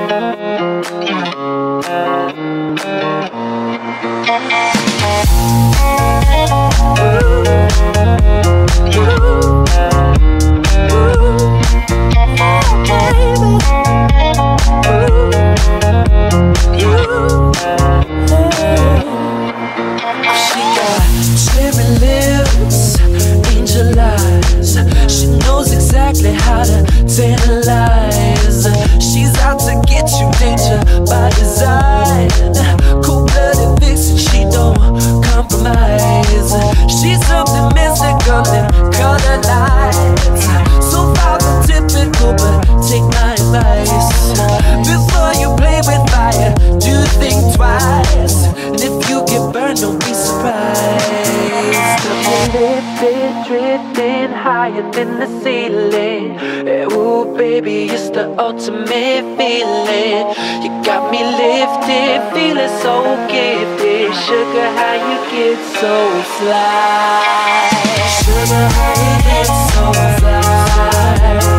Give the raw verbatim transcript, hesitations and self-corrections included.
How to tantalize. She's out to get you, danger by design. Cold-blooded vixen, she don't compromise. She's something mystical in color lights. So far from typical, but take my advice. Before you play with fire, do think twice. And if you get burned, don't be surprised. Lifted, drifting higher than the ceiling. Ooh, baby, it's the ultimate feeling. You got me lifted, feeling so gifted. Sugar, how you get so fly? Sugar, how you get so fly?